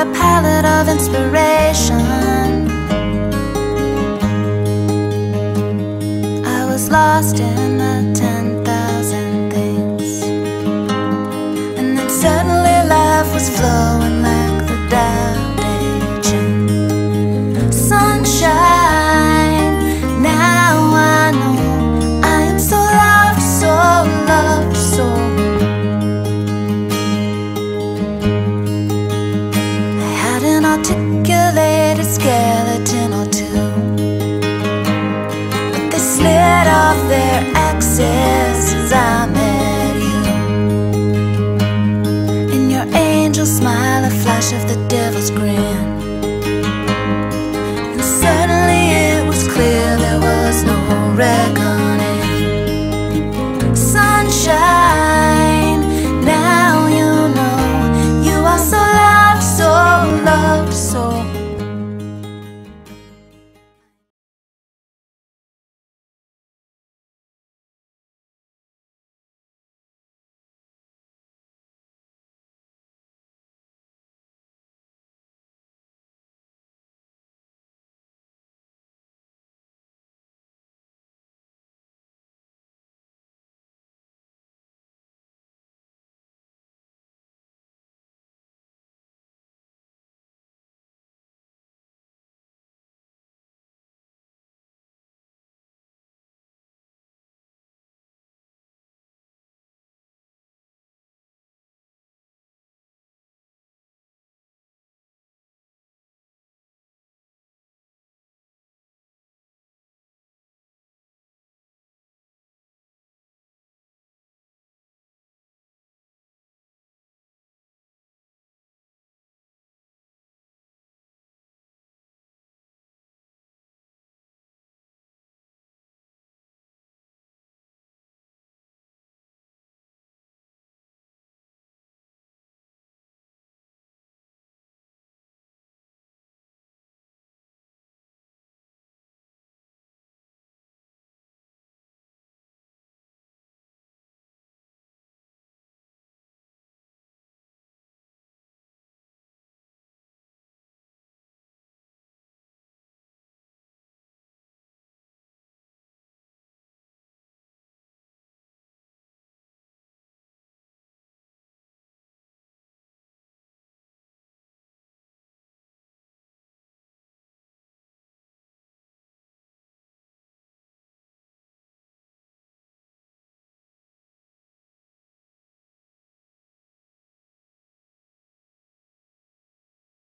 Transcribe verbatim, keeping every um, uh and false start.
a palette of inspiration. I was lost in the ten thousand things, and then suddenly life was flowing like the Tao Te Ching. Sunshine, now I know I am so loved, so loved, so. I had an articulated skeleton or two, but they slid off their axes as I met you. In your angel smile, a flash of the devil's grin.